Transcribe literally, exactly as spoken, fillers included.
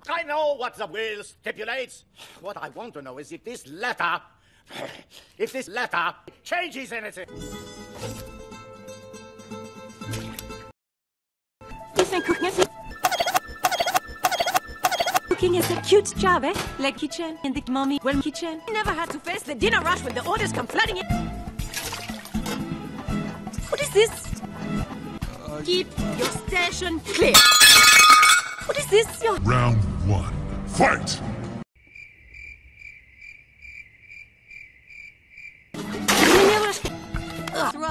I know what the will stipulates. What I want to know is if this letter... if this letter changes anything. You think cooking is... Cooking is a cute job, eh? Like kitchen in the mommy well kitchen. Never had to face the dinner rush when the orders come flooding in. What is this? Uh, Keep your station clear. What is this? Your... Round one. Fight!